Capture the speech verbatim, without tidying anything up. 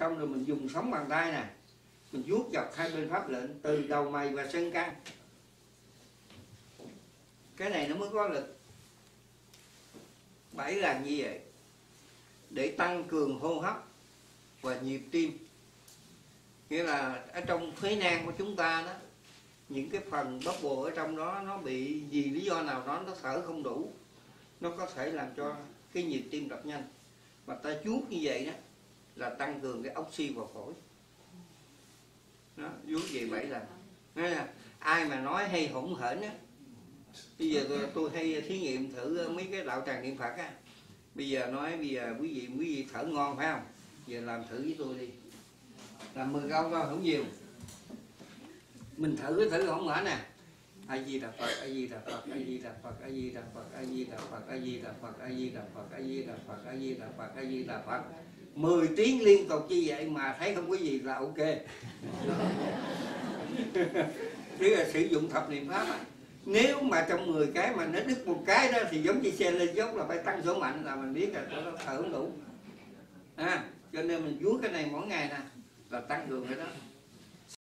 xong rồi mình dùng sóng bàn tay nè, mình vuốt dọc hai bên pháp lệnh từ đầu mày và sơn căn. Cái này nó mới có lực. Bảy lần như vậy để tăng cường hô hấp và nhịp tim. Nghĩa là ở trong phế nang của chúng ta đó, những cái phần bắp bồ ở trong đó nó bị vì lý do nào đó nó thở không đủ, nó có thể làm cho cái nhịp tim đập nhanh. Mà ta vuốt như vậy đó là tăng cường cái oxy vào phổi. Đó, vuốt về bảy lần. Nên ai mà nói hay hỗn hển á, bây giờ tôi, tôi hay thí nghiệm thử mấy cái đạo tràng niệm Phật á. Bây giờ nói bây giờ quý vị quý vị thở ngon phải không? Giờ làm thử với tôi đi. Làm mười câu thôi, không nhiều. Mình thử thử không hả nè. A Di Đà Phật, A Di Đà Phật, A Di Đà Phật, A Di Đà Phật, A Di Đà Phật, A Di Đà Phật, A Di Đà Phật, A Di Đà Phật, A Di Đà Phật, A Di Đà Phật. mười tiếng liên tục như vậy mà thấy không có gì là ok. Tức là sử dụng thập niệm pháp á. Nếu mà trong mười cái mà nó đứt một cái đó thì giống như xe lên dốc là phải tăng số mạnh là mình biết là nó thở không đủ. À, cho nên mình vuốt cái này mỗi ngày nè là tăng cường cái đó.